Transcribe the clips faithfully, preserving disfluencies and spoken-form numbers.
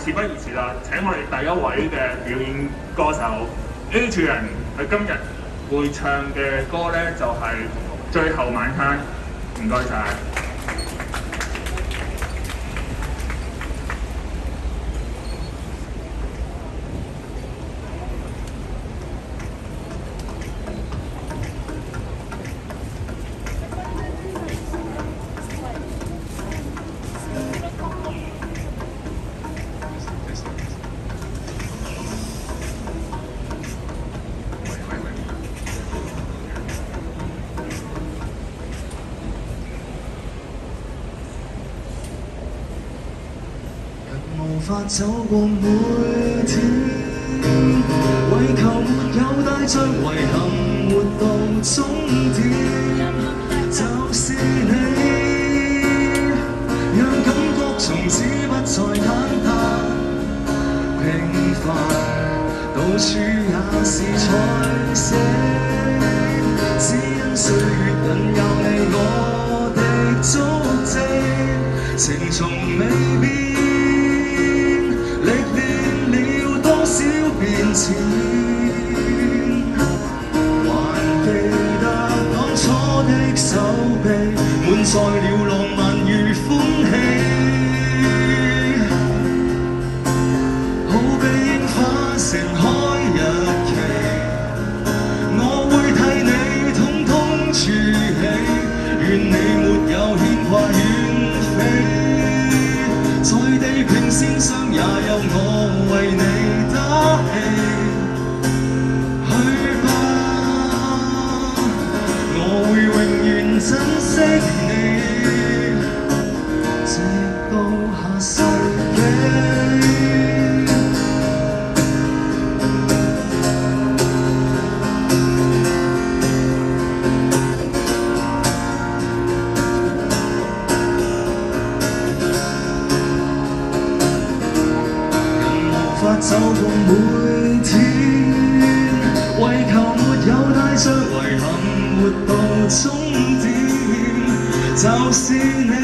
事不宜遲啦，請我哋第一位嘅表演歌手 A 主人，佢今日會唱嘅歌咧就係、是《最後晚餐》，唔該晒。 無法走過每天，為求沒有帶着遺憾活到終點，就是你，讓感覺從此不再簡單，平凡到處也是彩色，只因歲月引誘你我的足跡，情從未變。歷練了多少變遷，還記得當初的手臂，滿載了浪漫與歡喜，好比櫻花盛開日期，我會替你通通儲起，願你沒有牽掛遠飛。在地平線上也有我為你打氣，去吧，我會永遠珍惜你，直到下世紀。走過每天，為求沒有帶着遺憾活到終點，就是你，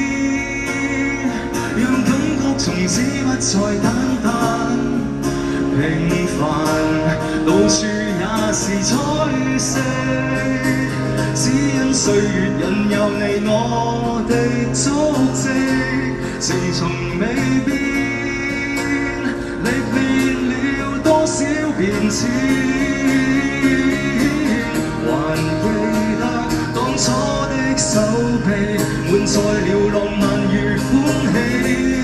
讓感覺從此不再簡單，平凡到處也是彩色，只因歲月引誘你我的足跡，情從未變。歷練了多少變遷，還記得當初的手臂，滿載了浪漫與歡喜，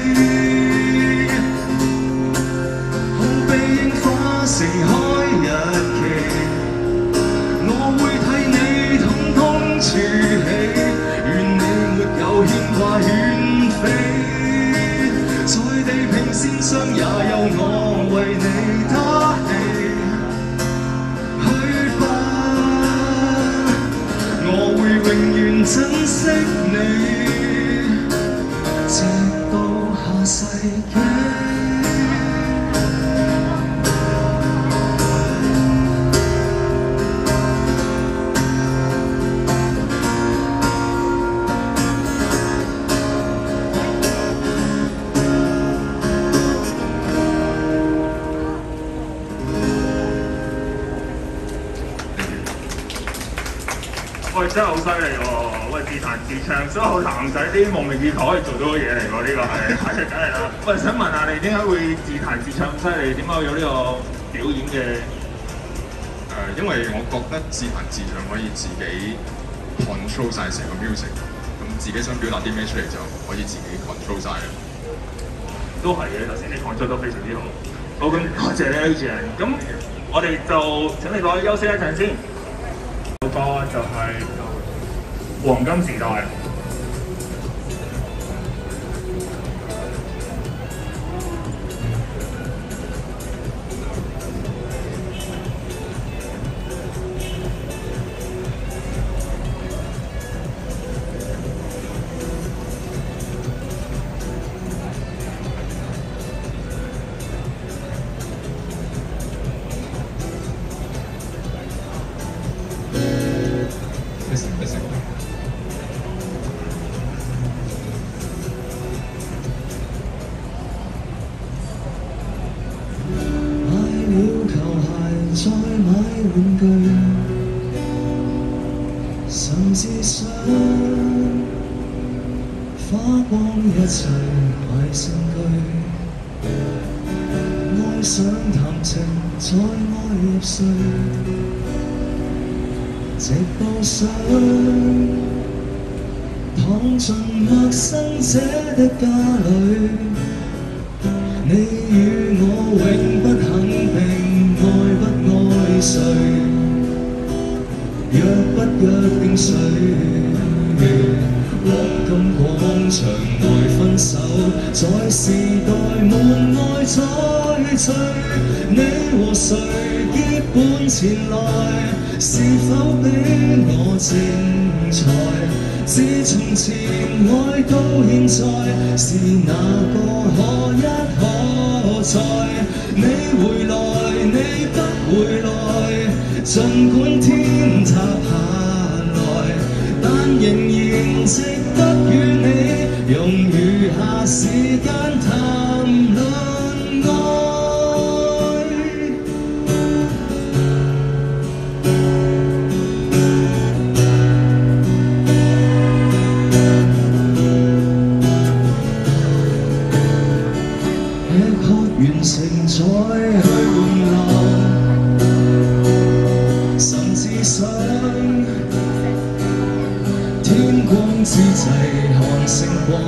好比櫻花盛開日期，我會替你通通儲起，願你沒有牽掛遠飛。在地平線上也有我為你打氣，去吧，我會永遠珍惜你，直到下世紀。 喂，真係好犀利喎！喂，自彈自唱，所有男仔啲夢寐以求可以做到嘅嘢嚟喎，呢、這個係係梗係啦。喂，想問下你點解會自彈自唱咁犀利？點解會有呢個表演嘅？ 誒、呃，因為我覺得自彈自唱可以自己 control 晒成個 music， 咁自己想表達啲咩出嚟就可以自己 control 晒。 都係嘅，頭先你講咗都非常之好。好，咁多謝你 A 主人。咁我哋就請你攞去休息一陣先。歌就係黃金時代。 再買玩具，甚至想花光一切壞證據，愛上談情再愛入睡，直到想躺進陌生者的家裏，你與我永不肯定愛不愛誰，約不約定誰，黃金廣場外分手，在時代門外再聚，你和誰結伴前來，是否比我精彩？自從前愛到現在，是哪個可一可再？你回來，你不回來，儘管天塌下來，但仍然值得與你用餘下時間談論愛。完成再去換流，甚至想天光之際看星光，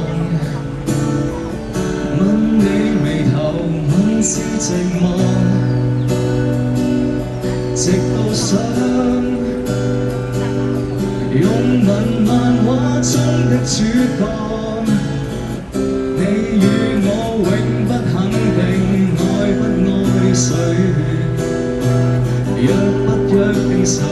吻你眉頭，吻是寂寞，直到想用文漫畫中的主角，你與我永不肯定愛不愛誰，約不約定誰，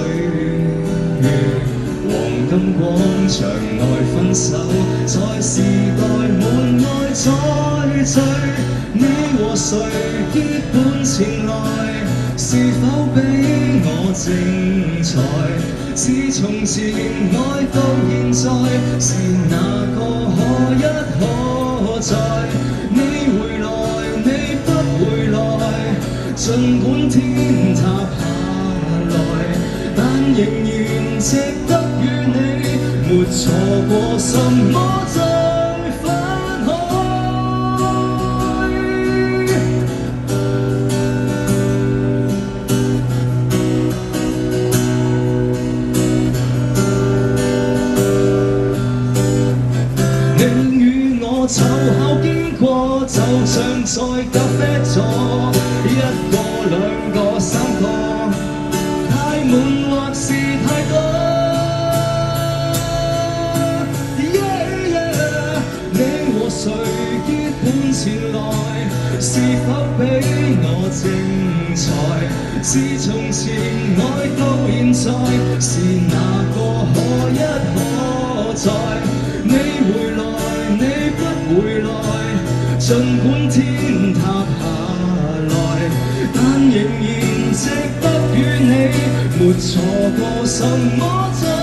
黃金廣場外分手，在時代門外再聚，你和誰結伴前來，是否比我精彩？自從前愛到現在，是哪個可一可再？你回來，你不回來，儘管天塌下來，但仍然值得與你，沒錯過什麼再分開。你與我湊巧經過，就像在咖啡座，一個兩個三個，太滿或是太多。Yeah, yeah, 你和誰結伴前來，是否比我精彩？自從前愛到現在，是哪個可一可再？你回來，你不回來，儘管天塌下來，但仍然值得與你，沒錯過什麼。